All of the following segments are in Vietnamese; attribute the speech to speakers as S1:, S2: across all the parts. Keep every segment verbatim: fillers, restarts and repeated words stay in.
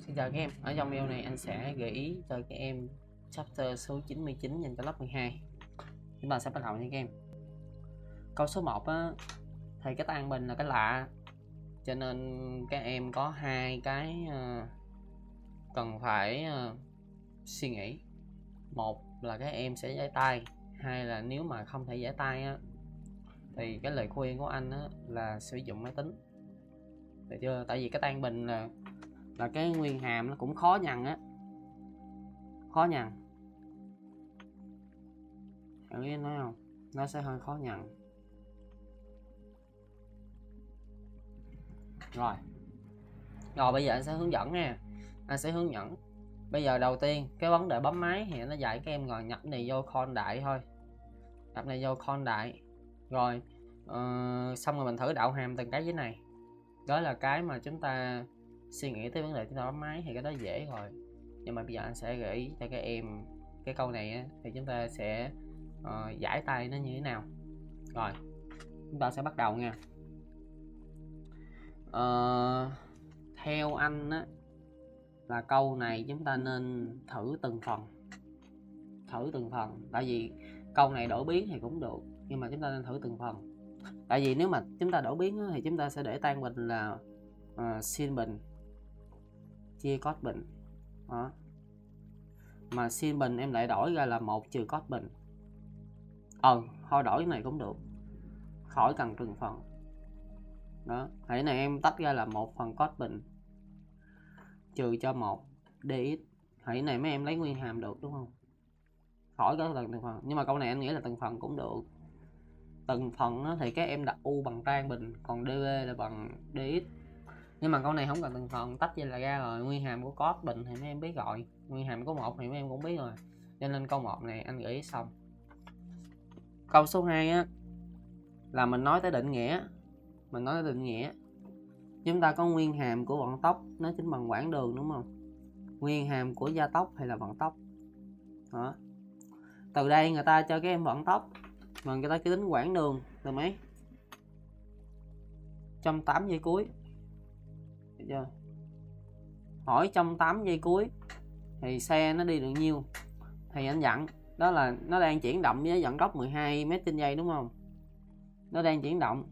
S1: Xin chào các em, ở trong video này anh sẽ gợi ý cho các em chapter số chín mươi chín dành cho lớp mười hai. Chúng ta sẽ bắt đầu nha các em. Câu số một á, thì cái tan bình là cái lạ, cho nên các em có hai cái uh, cần phải uh, suy nghĩ. Một là các em sẽ giải tay, hai là nếu mà không thể giải tay á, thì cái lời khuyên của anh á, là sử dụng máy tính. Được chưa? Tại vì cái tan bình là là cái nguyên hàm nó cũng khó nhằn á, khó nhằn, hiểu ý nói không? Nó sẽ hơi khó nhằn. Rồi rồi bây giờ anh sẽ hướng dẫn nha, anh sẽ hướng dẫn. Bây giờ đầu tiên cái vấn đề bấm máy thì nó dạy các em ngồi nhập này vô con đại thôi, nhập này vô con đại rồi uh, xong rồi mình thử đạo hàm từng cái dưới này. Đó là cái mà chúng ta suy nghĩ tới vấn đề chúng ta bấm máy thì cái đó dễ rồi. Nhưng mà bây giờ anh sẽ gợi ý cho các em cái câu này á, thì chúng ta sẽ uh, giải tay nó như thế nào. Rồi chúng ta sẽ bắt đầu nha. uh, Theo anh á, là câu này chúng ta nên thử từng phần, thử từng phần. Tại vì câu này đổi biến thì cũng được, nhưng mà chúng ta nên thử từng phần. Tại vì nếu mà chúng ta đổi biến á, thì chúng ta sẽ để tan bình là uh, sin bình chia cos bình đó. Mà sin bình em lại đổi ra là một trừ cos bình. Ờ thôi đổi cái này cũng được, khỏi cần từng phần đó. Thế này em tách ra là một phần cos bình trừ cho một dx. Thế này mấy em lấy nguyên hàm được đúng không, khỏi có từng từng phần. Nhưng mà câu này anh nghĩ là từng phần cũng được. Từng phần thì các em đặt u bằng tan bình, còn dv là bằng dx. Nhưng mà câu này không cần từng phần, tách ra là ra rồi. Nguyên hàm của cos bình thì mấy em biết rồi, nguyên hàm của một thì mấy em cũng biết rồi, cho nên câu một này anh gửi xong. Câu số hai á, là mình nói tới định nghĩa. Mình nói tới định nghĩa, chúng ta có nguyên hàm của vận tốc nó chính bằng quãng đường đúng không, nguyên hàm của gia tốc hay là vận tốc đó. Từ đây người ta cho các em vận tốc mà người ta cứ tính quãng đường từ mấy một trăm tám giây cuối. Được chưa? Hỏi trong tám giây cuối thì xe nó đi được nhiêu, thì anh dặn đó là nó đang chuyển động với vận tốc mười hai mét trên giây đúng không. Nó đang chuyển động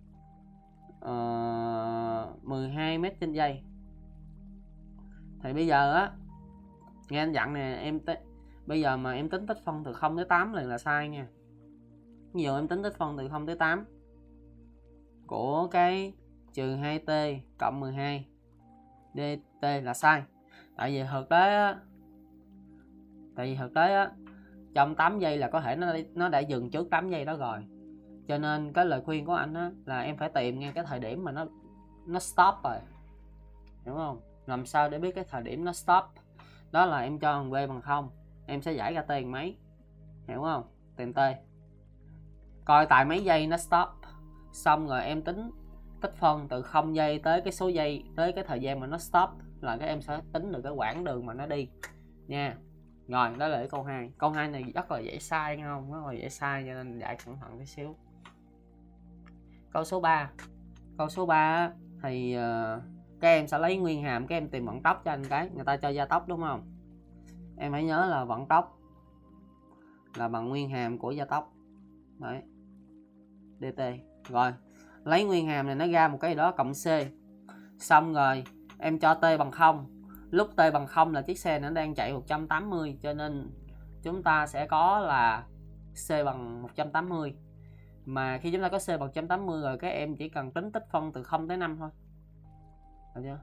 S1: uh, mười hai mét trên giây. Thì bây giờ á, nghe anh dặn nè em, bây giờ mà em tính tích phân từ không tới tám lần là sai nha. Ví dụ em tính tích phân từ không tới tám của cái trừ hai t cộng mười hai dt là sai. Tại vì thực tế á, tại vì thực tế á, trong tám giây là có thể nó nó đã dừng trước tám giây đó rồi. Cho nên cái lời khuyên của anh á, là em phải tìm ngay cái thời điểm mà nó nó stop rồi, hiểu không? Làm sao để biết cái thời điểm nó stop? Đó là em cho thằng v bằng không, em sẽ giải ra t bằng mấy, hiểu không? Tìm t, coi tại mấy giây nó stop, xong rồi em tính tích phân từ không giây tới cái số giây, tới cái thời gian mà nó stop, là các em sẽ tính được cái quãng đường mà nó đi nha. Rồi đó là cái câu hai. Câu hai này rất là dễ sai nghe không, rất là dễ sai, cho nên giải cẩn thận tí xíu. Câu số ba. Câu số ba thì uh, các em sẽ lấy nguyên hàm, các em tìm vận tốc cho anh cái. Người ta cho gia tốc đúng không, em hãy nhớ là vận tốc là bằng nguyên hàm của gia tốc đấy, dt. Rồi lấy nguyên hàm này nó ra một cái gì đó cộng c, xong rồi em cho t bằng không. Lúc t bằng không là chiếc xe nó đang chạy một trăm tám mươi, cho nên chúng ta sẽ có là c bằng một trăm tám mươi. Mà khi chúng ta có c bằng một trăm tám mươi rồi, các em chỉ cần tính tích phân từ không tới năm thôi, được chưa?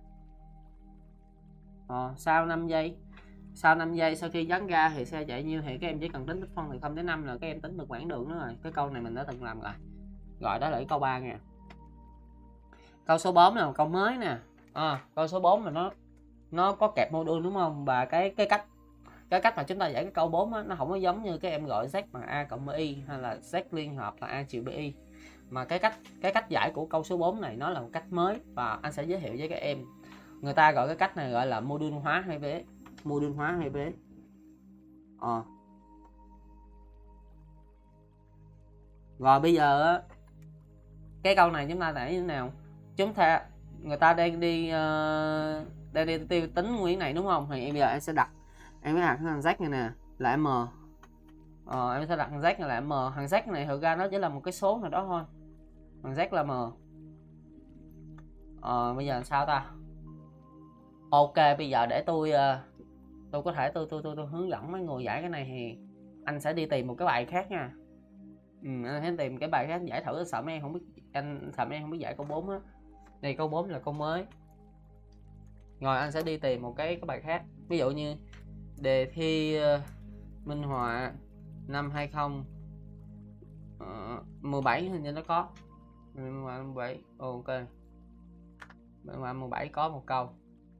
S1: Ờ, sau năm giây, sau năm giây sau khi dán ra thì xe chạy nhiêu thì các em chỉ cần tính tích phân từ không tới năm là các em tính được quãng đường nữa rồi. Cái câu này mình đã từng làm rồi. Rồi đó là cái câu ba nha. Câu số bốn là một câu mới nè. À, câu số bốn là nó nó có kẹp module đúng không? Và cái cái cách cái cách mà chúng ta giải cái câu bốn á, nó không có giống như các em gọi z bằng a cộng bi hay là z liên hợp là a trừ bi. Mà cái cách cái cách giải của câu số bốn này nó là một cách mới, và anh sẽ giới thiệu với các em. Người ta gọi cái cách này gọi là module hóa hai vế, module hóa hai vế. Ờ. Rồi bây giờ á, cái câu này chúng ta giải như thế nào? Chúng ta người ta đang đi uh, đây đi tiêu tính nguyên này đúng không, thì em bây giờ em sẽ đặt em mới đặt cái thằng Z này nè là M. Ờ, em sẽ đặt thằng Z này là M. Thằng Z này thực ra nó chỉ là một cái số nào đó thôi, thằng Z là M. Ờ, bây giờ làm sao ta? Ok, bây giờ để tôi tôi có thể tôi tôi tôi, tôi hướng dẫn mấy người giải cái này, thì anh sẽ đi tìm một cái bài khác nha. Ừ, anh sẽ tìm cái bài khác giải thử, sợ mấy em không biết, anh sợ mấy em không biết giải câu bốn á. Đây câu bốn là câu mới. Rồi anh sẽ đi tìm một cái cái bài khác, ví dụ như đề thi uh, minh họa năm hai không một bảy hình như nó có minh họa mười bảy. Ok, minh họa mười bảy có một câu.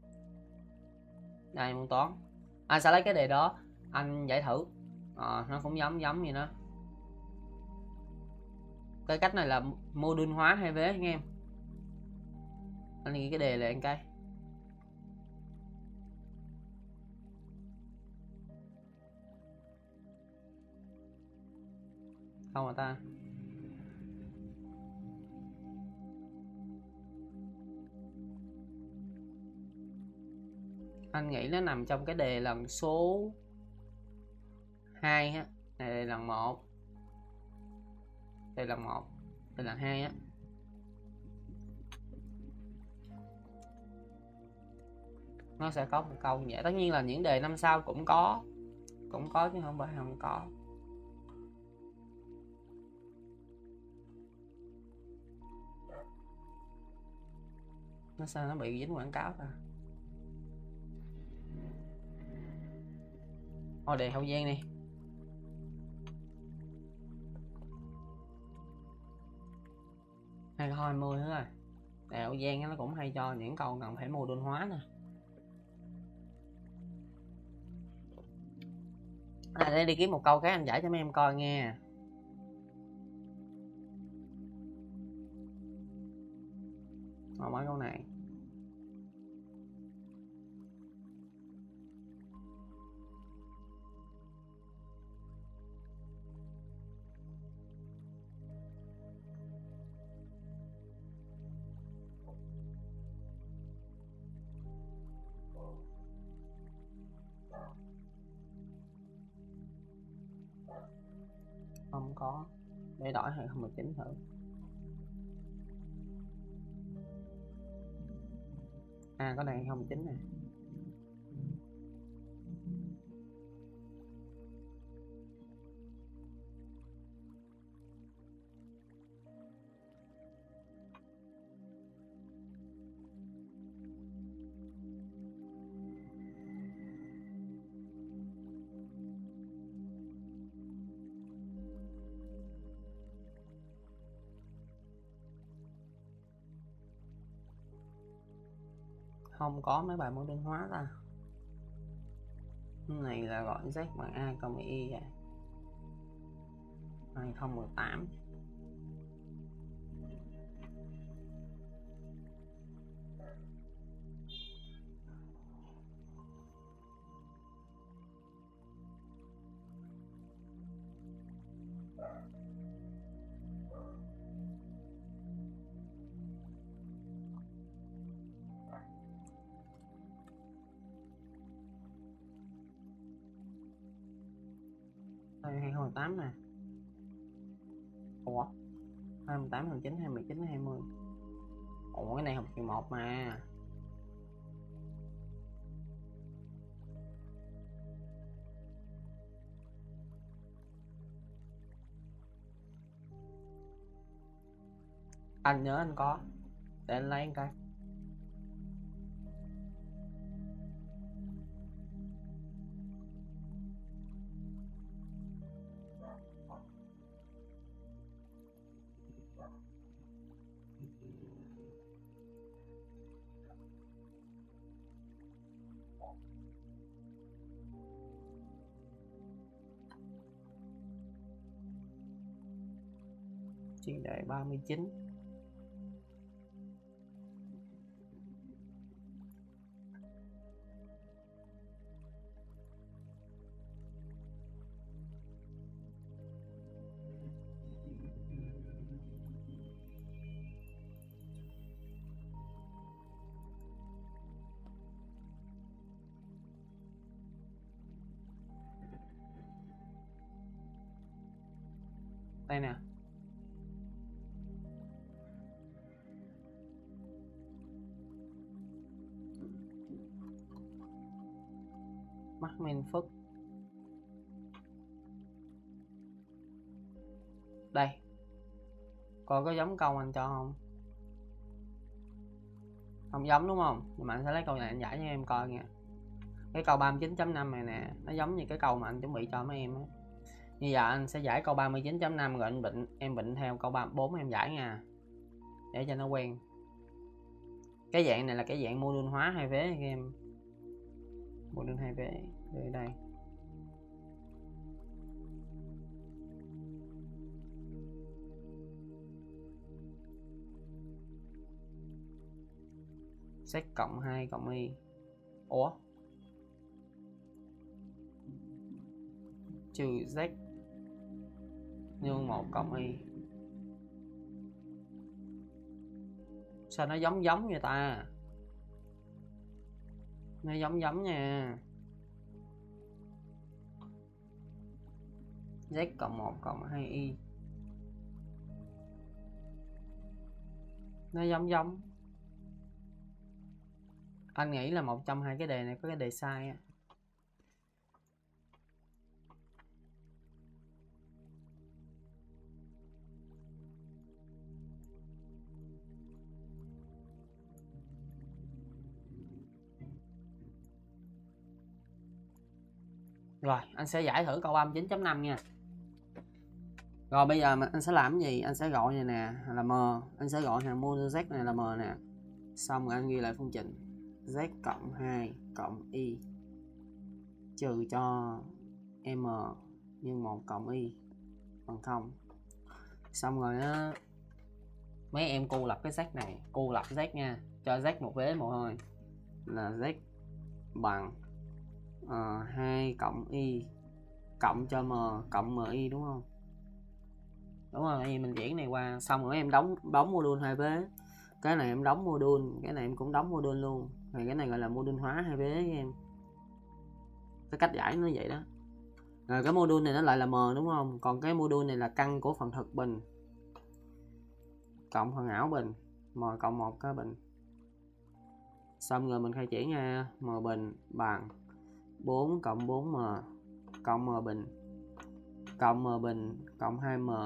S1: Đây môn toán, anh sẽ lấy cái đề đó anh giải thử. À, nó cũng giống giống như nó. Cái cách này là mô đun hóa hai vế anh em. Anh ghi cái đề lại anh cái. Không mà ta. Anh nghĩ nó nằm trong cái đề lần số hai á. Này đề lần một. Đây là một, đây là hai á. Nó sẽ có một câu như vậy. Tất nhiên là những đề năm sau cũng có, cũng có chứ không phải không có. Nó sao nó bị dính quảng cáo ta? Thôi đề Hậu Giang đi. hai không hai không nữa rồi. Đề Hậu Giang nó cũng hay cho những câu cần phải mô đun hóa nè. À, để đi kiếm một câu khác anh giải cho mấy em coi nghe. Rồi mấy câu này. Không có. Để đổi hai không một chín thử. À có này hai không một chín nè. Không có mấy bài mô đun hóa ta. Cái này là gọi Z bằng A cộng Y vậy. hai không một tám. Đây hai không một tám nè. Ủa hai mươi tám, hai mươi chín, hai mươi chín, hai mươi. Ủa cái này học kỳ một mà. Anh nhớ anh có. Để anh lấy cái. Chuyên đề ba mươi chín. Đây nè. Mắc men phức. Đây. Coi có giống câu anh cho không? Không giống đúng không? Nhưng mà anh sẽ lấy câu này anh giải cho em coi nha. Cái câu ba mươi chín chấm năm này nè, nó giống như cái câu mà anh chuẩn bị cho mấy em á. Như giờ anh sẽ giải câu ba mươi chín chấm năm rồi anh bệnh em bệnh theo câu ba mươi bốn em giải nha. Để cho nó quen. Cái dạng này là cái dạng module hóa hai vế các em. Module hai vế ở đây. Z cộng hai cộng y. Ủa? Trừ Z nhân một cộng y. Sao nó giống giống vậy ta? Nó giống giống nha. Z cộng một cộng hai y. Nó giống giống. Anh nghĩ là một trong hai cái đề này có cái đề sai á. Rồi, anh sẽ giải thử câu ba mươi chín chấm năm nha. Rồi bây giờ anh sẽ làm cái gì? Anh sẽ gọi này nè là M. Anh sẽ gọi thằng module Z này là M nè. Xong rồi anh ghi lại phương trình Z cộng hai cộng y trừ cho M nhân một cộng y bằng không. Xong rồi á, mấy em cô lập cái Z này, cô lập Z nha, cho Z một vế một thôi là Z bằng uh, hai cộng y cộng cho M cộng mi đúng không? Đúng rồi, vì mình chuyển này qua xong rồi em đóng đóng module hai vế. Cái này em đóng module, cái này em cũng đóng module luôn. Thì cái này gọi là module hóa hai vế với em. Cái cách giải nó vậy đó. Rồi cái module này nó lại là M đúng không? Còn cái module này là căn của phần thực bình cộng phần ảo bình, M cộng một cái bình. Xong rồi mình khai triển nha, M bình bằng bốn cộng bốn M cộng M bình cộng M bình cộng hai M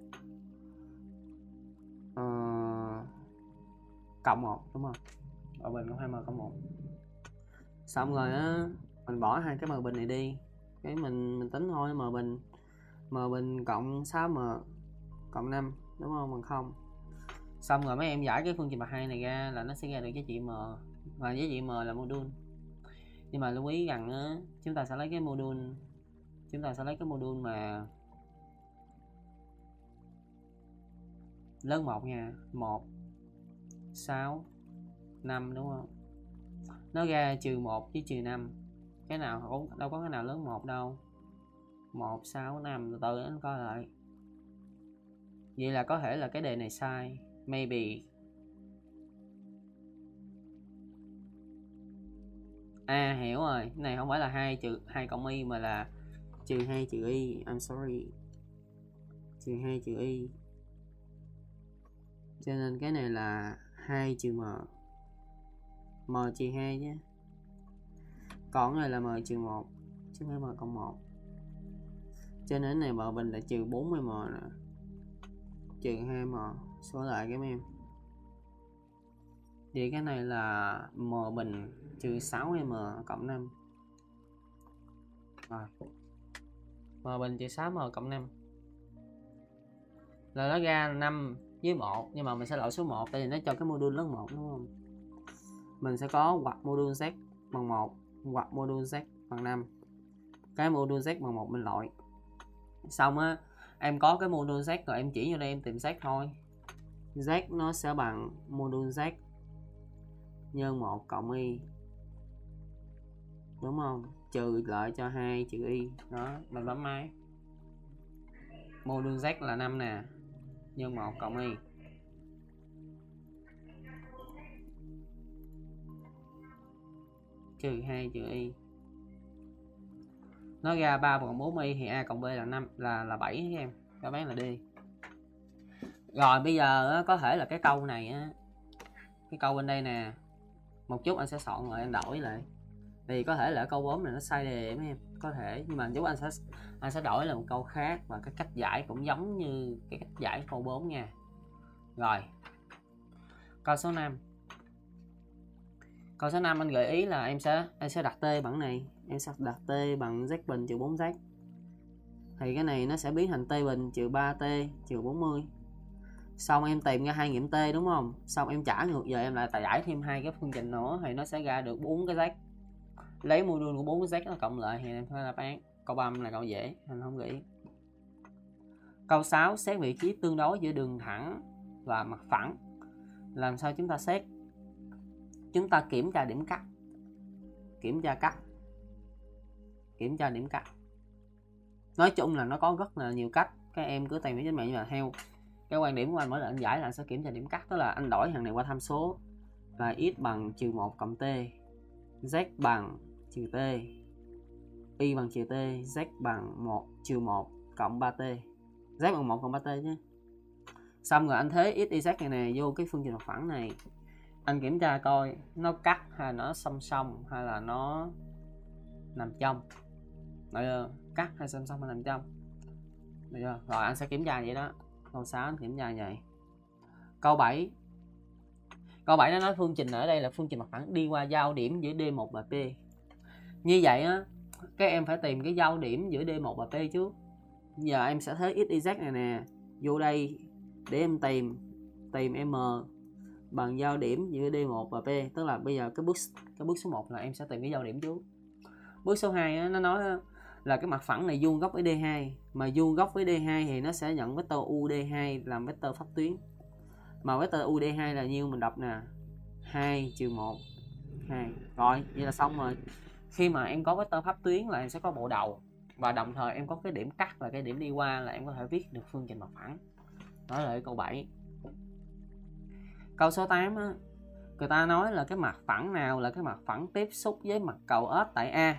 S1: uh, cộng một đúng không? M bình cộng hai M cộng một. Xong rồi á, mình bỏ hai cái M bình này đi. Cái mình mình tính thôi, M bình M bình cộng sáu M cộng năm đúng không? Bằng không. Xong rồi mấy em giải cái phương trình bậc hai này ra là nó sẽ ra được giá trị M. Và giá trị M là module. Nhưng mà lưu ý rằng á, chúng ta sẽ lấy cái module chúng ta sẽ lấy cái module mà lớn một nha, một sáu năm đúng không? Nó ra trừ một với trừ năm. Cái nào cũng đâu có cái nào lớn một đâu. một sáu năm, từ từ anh coi lại. Vậy là có thể là cái đề này sai. Maybe. À hiểu rồi, cái này không phải là hai trừ hai cộng y mà là trừ hai trừ y. I'm sorry. Trừ hai trừ y. Cho nên cái này là hai trừ M. M trừ hai nhé. Còn này là M trừ một chứ không phải M cộng một. Cho nên này M bình là trừ bốn mươi M nè. Trừ hai M. Số lại các em. Vậy cái này là M bình trừ sáu M cộng năm. Rồi. M bình trừ sáu M cộng năm. Là nó ra năm với một. Nhưng mà mình sẽ loại số một. Tại vì nó cho cái module lớn một đúng không? Mình sẽ có hoặc module Z bằng một hoặc module Z bằng năm. Cái module Z bằng một mình loại. Xong á, em có cái module Z rồi em chỉ vô đây em tìm Z thôi. Z nó sẽ bằng module Z nhân một cộng y. Đúng không? Trừ lại cho hai trừ y. Đó, mình bấm máy. Module Z là năm nè. Nhân một cộng y. Trừ hai trừ y. Nó ra ba cộng bốn y thì A cộng B là năm là là bảy em. Đáp án là D. Rồi bây giờ á, có thể là cái câu này á, cái câu bên đây nè, một chút anh sẽ soạn lại anh đổi lại, thì có thể là câu bốn này nó sai đề mấy em, có thể, nhưng mà chú anh sẽ anh sẽ đổi là một câu khác, và cái cách giải cũng giống như cái cách giải câu bốn nha. Rồi câu số năm, câu số năm anh gợi ý là em sẽ em sẽ đặt t bằng này, em sẽ đặt t bằng z bình trừ bốn z, thì cái này nó sẽ biến thành t bình trừ ba t trừ bốn mươi. Xong em tìm ra hai nghiệm t đúng không, xong em trả ngược giờ em lại giải thêm hai cái phương trình nữa, thì nó sẽ ra được bốn cái z, lấy mô đun của bốn cái z nó cộng lại thì em phải đáp án. Câu ba là câu dễ, anh không nghĩ. Câu sáu, xét vị trí tương đối giữa đường thẳng và mặt phẳng. Làm sao chúng ta xét? Chúng ta kiểm tra điểm cắt, kiểm tra cắt, kiểm tra điểm cắt. Nói chung là nó có rất là nhiều cách, các em cứ tìm trên mạng, nhưng mà theo cái quan điểm của anh mỗi lần anh giải là anh sẽ kiểm tra điểm cắt, tức là anh đổi hàng này qua tham số là x bằng trừ một cộng t, z bằng trừ t, y bằng trừ t, z bằng một trừ một cộng ba t, z bằng một cộng ba t nhé. Xong rồi anh thế x y z này nè vô cái phương trình mặt phẳng này, anh kiểm tra coi nó cắt hay nó song song hay là nó nằm trong. Được chưa? Cắt hay song song hay nằm trong. Được chưa? Rồi anh sẽ kiểm tra vậy đó. Câu sáu anh kiểm tra vậy. Câu bảy. Câu bảy nó nói phương trình ở đây là phương trình mặt phẳng đi qua giao điểm giữa D một và P. Như vậy á, các em phải tìm cái giao điểm giữa D một và P trước. Giờ em sẽ thế x y z này nè vô đây để em tìm tìm m bằng giao điểm giữa D một và P, tức là bây giờ cái bước cái bước số một là em sẽ tìm cái giao điểm trước. Bước số hai á, nó nói á, là cái mặt phẳng này vuông góc với D hai, mà vuông góc với D hai thì nó sẽ nhận vector u D hai làm vector pháp tuyến. Mà vector u D hai là nhiêu mình đọc nè, hai trừ một, hai. Rồi, vậy là xong rồi. Khi mà em có vector pháp tuyến là em sẽ có bộ đầu, và đồng thời em có cái điểm cắt là cái điểm đi qua, là em có thể viết được phương trình mặt phẳng. Đó là câu bảy. Câu số tám á, người ta nói là cái mặt phẳng nào là cái mặt phẳng tiếp xúc với mặt cầu ếch tại A.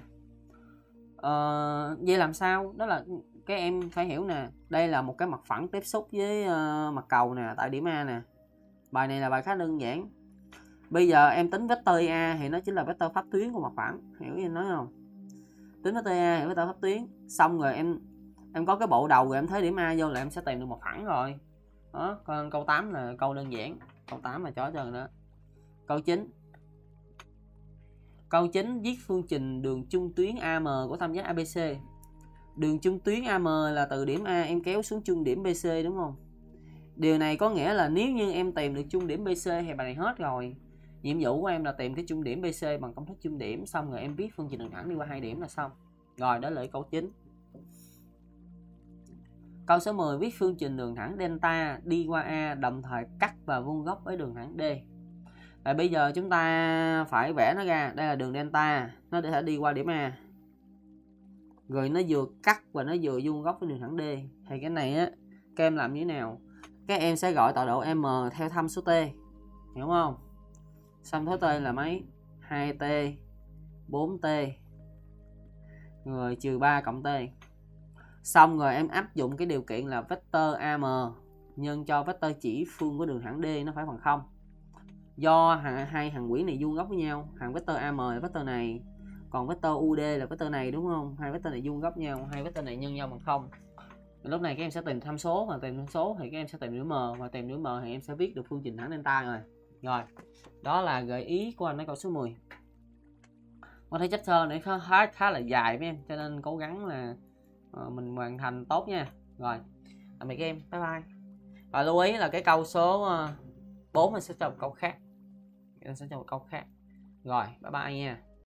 S1: Ờ, vậy làm sao? Đó là các em phải hiểu nè, đây là một cái mặt phẳng tiếp xúc với uh, mặt cầu nè, tại điểm A nè. Bài này là bài khá đơn giản. Bây giờ em tính vector A thì nó chính là vector pháp tuyến của mặt phẳng, hiểu gì nói không? Tính vector A thì vector pháp tuyến, xong rồi em em có cái bộ đầu rồi em thấy điểm A vô là em sẽ tìm được mặt phẳng rồi. Đó, còn câu tám là câu đơn giản, câu tám là chó trơn đó. Câu chín. Câu chín viết phương trình đường trung tuyến a em của tam giác a bê xê. Đường trung tuyến a em là từ điểm A em kéo xuống trung điểm bê xê đúng không? Điều này có nghĩa là nếu như em tìm được trung điểm bê xê thì bài này hết rồi. Nhiệm vụ của em là tìm cái trung điểm bê xê bằng công thức trung điểm, xong rồi em viết phương trình đường thẳng đi qua hai điểm là xong. Rồi, đó là câu chín. Câu số mười viết phương trình đường thẳng delta đi qua A đồng thời cắt và vuông góc với đường thẳng D. Và bây giờ chúng ta phải vẽ nó ra, đây là đường delta, nó để thể đi qua điểm A. Rồi nó vừa cắt và nó vừa vuông góc với đường thẳng D. Thì cái này á, các em làm như thế nào? Các em sẽ gọi tọa độ M theo tham số T, hiểu không? Tham số T là mấy? hai t, bốn t, rồi trừ ba cộng T. Xong rồi em áp dụng cái điều kiện là vector a em nhân cho vector chỉ phương của đường thẳng D nó phải bằng không. Do hai hàng quyển này vuông góc với nhau, hàng vector a em là vector này, còn vector u đê là vector này đúng không? Hai vector này vuông góc nhau, hai vector này nhân nhau bằng không. Lúc này các em sẽ tìm tham số, và tìm tham số thì các em sẽ tìm điểm m, và tìm điểm m thì em sẽ viết được phương trình thẳng delta rồi. Rồi, đó là gợi ý của anh ở câu số mười. Con thấy chapter này khá, khá, khá là dài với em, cho nên cố gắng là uh, mình hoàn thành tốt nha. Rồi, tạm biệt các em, bye bye. Và lưu ý là cái câu số uh, bốn mình sẽ cho một câu khác. Mình sẽ cho một câu khác. Rồi, bye bye nha.